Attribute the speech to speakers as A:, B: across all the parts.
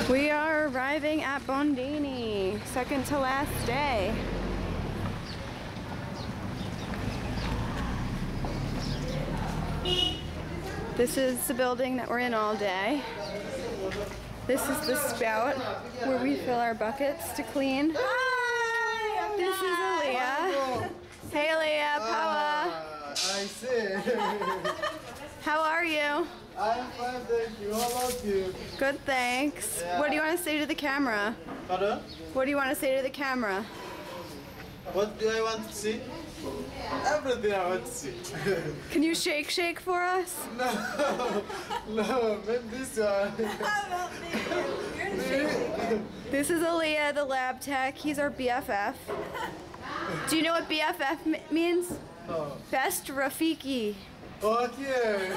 A: We are arriving at Bondini, second to last day. This is the building that we're in all day. This is the spout where we fill our buckets to clean.
B: Hi,
A: This is Aaliyah. Hey Aaliyah, Paula.
C: I see.
A: How are you?
C: I'm fine, thank you. How about you?
A: Good, thanks.
C: Yeah.
A: What do you want to say to the camera?
C: Pardon?
A: What do you want to say to the camera?
C: What do I want to see? Everything I want to see.
A: Can you shake for us?
C: No, maybe this one.
A: This is Aaliyah, the lab tech. He's our BFF. Do you know what BFF means?
C: No.
A: Best Rafiki.
C: Okay.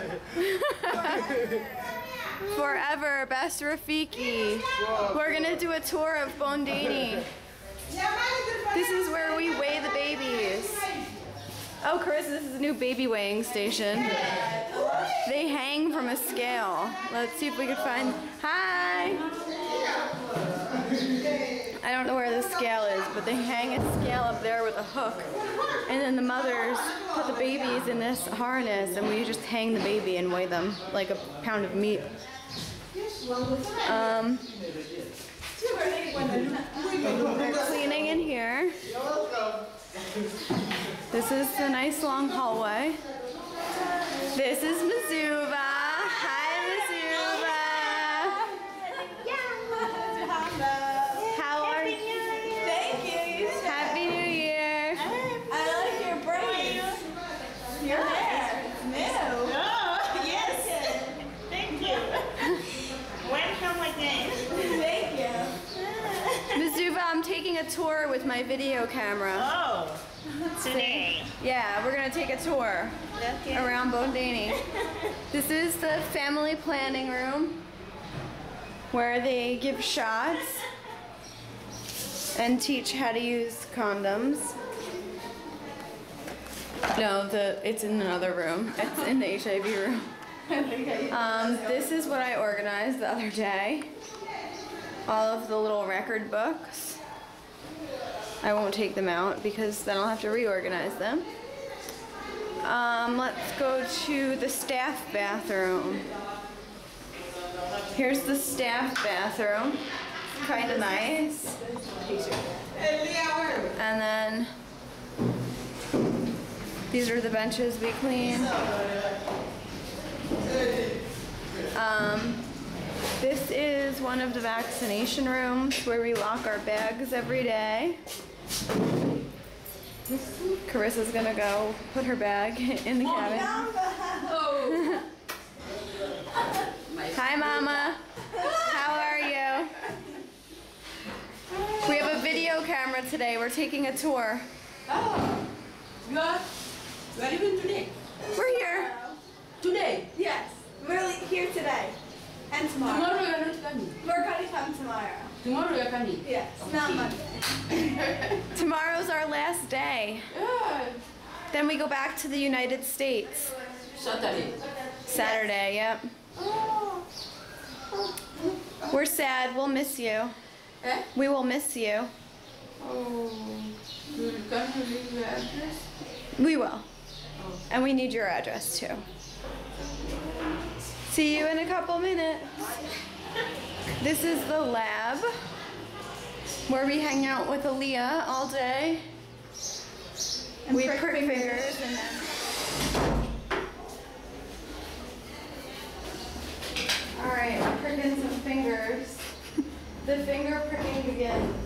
A: Forever, best Rafiki. We're gonna do a tour of Bondini. This is where we weigh the babies. Oh, Chris, this is a new baby weighing station. They hang from a scale. Let's see if we can find. Hi! I don't know where the scale is, but they hang a scale up there with a hook. And then the mothers put the babies in this harness, and we just hang the baby and weigh them like a pound of meat. They're cleaning in here. This is the nice long hallway. This is Mizuva. Hi, Mizuva. How are you?
B: Thank you.
A: Happy New Year.
B: I like your braids. Your hair. It's new.
D: Oh, yes. Thank you. Welcome again.
B: Thank you.
A: Mizuva, I'm taking a tour with my video camera.
D: Oh, today.
A: Yeah, we're gonna take a tour around Bondini. This is the family planning room where they give shots and teach how to use condoms. No, it's in another room. It's in the HIV room. This is what I organized the other day. All of the little record books. I won't take them out because then I'll have to reorganize them. Let's go to the staff bathroom. Here's the staff bathroom. Kind of nice. And then these are the benches we clean. This is one of the vaccination rooms where we lock our bags every day. Carissa's gonna go put her bag in the cabin. Hi, Mama. How are you? We have a video camera today. We're taking a tour.
E: Oh, you are where even today?
A: We're here.
E: Today?
B: Yes. We're here today. And tomorrow.
E: Tomorrow you are not coming.
B: We're gonna come tomorrow.
E: Tomorrow you are coming.
B: Yes. Not Monday.
A: Tomorrow's our last day.
E: Yeah.
A: Then we go back to the United States.
E: Saturday.
A: Saturday, yep. We're sad. We'll miss you.
E: Eh?
A: We will miss you.
E: Oh, you can leave your address?
A: We will. And we need your address too. See you in a couple minutes. This is the lab where we hang out with Aaliyah all day.
B: And
A: We
B: prick
A: prick
B: fingers.
A: fingers and then. Alright, I'm pricking some fingers. The finger pricking begins.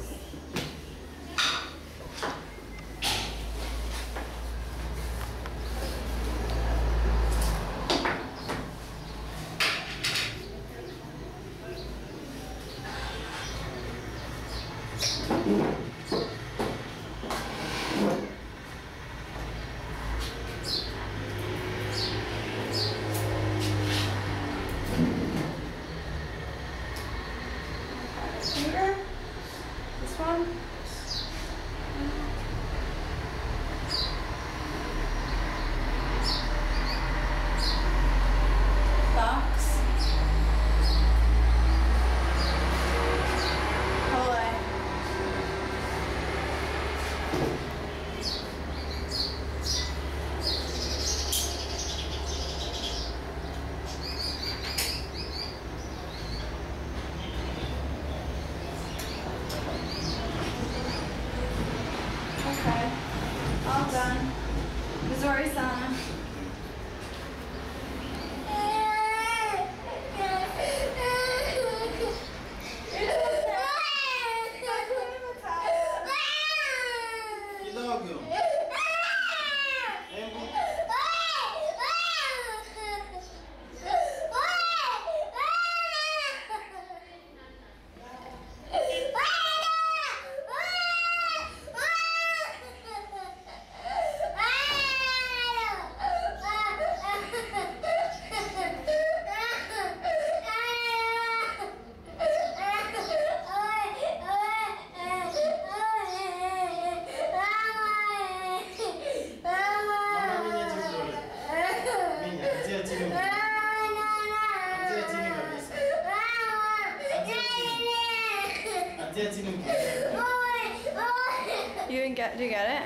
A: You didn't get? Do you get it?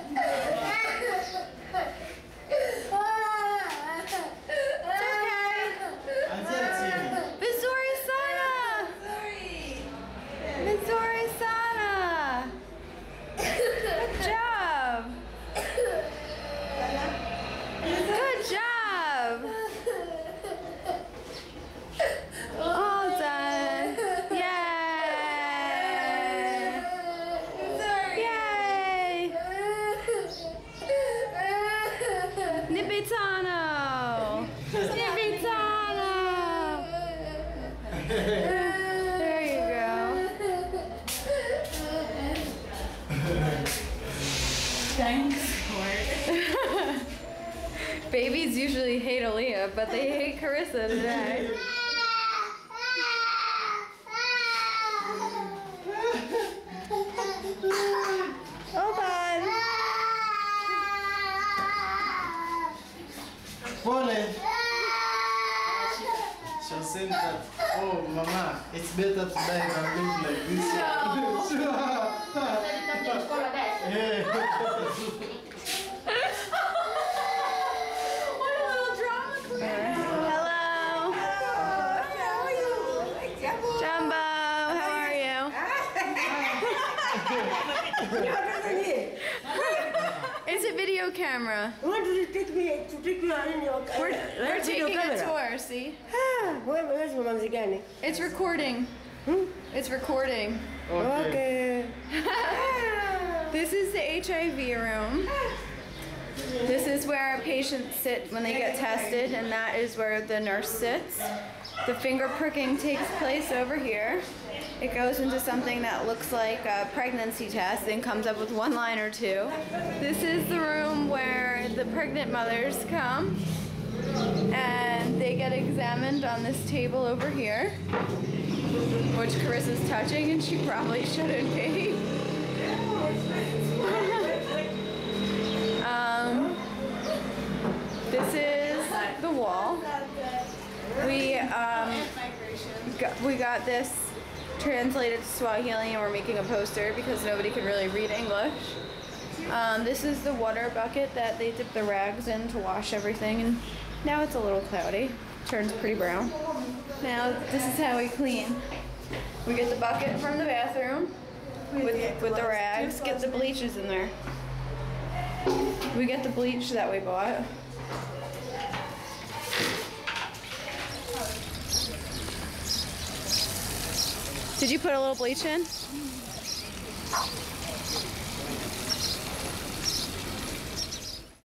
A: Vizuri Sana! Vizuri Sana! Good job! Good job! All done! Yay! Yay! Nipitano! Nipitano! There you go.
B: Thanks.
A: Babies usually hate Aaliyah, but they hate Carissa today. Hold on.
C: Pole. She was saying that, oh, Mama, it's better to die than live like this.
A: Hello. Jumbo, how are you? It's a video camera.
F: What did you take me to take you in your
A: We're taking a tour, see?
F: Where's Mama Zigani?
A: It's recording. It's recording.
F: Okay.
A: This is the HIV room. This is where our patients sit when they get tested, and that is where the nurse sits. The finger pricking takes place over here. It goes into something that looks like a pregnancy test and comes up with one line or two. This is the room where the pregnant mothers come and they get examined on this table over here, which Carissa's touching and she probably shouldn't be. This is the wall. We got this translated to Swahili and we're making a poster because nobody could really read English. This is the water bucket that they dip the rags in to wash everything, and now it's a little cloudy. Turns pretty brown. Now this is how we clean. We get the bucket from the bathroom with the rags, get the bleaches in there. We get the bleach that we bought. Did you put a little bleach in?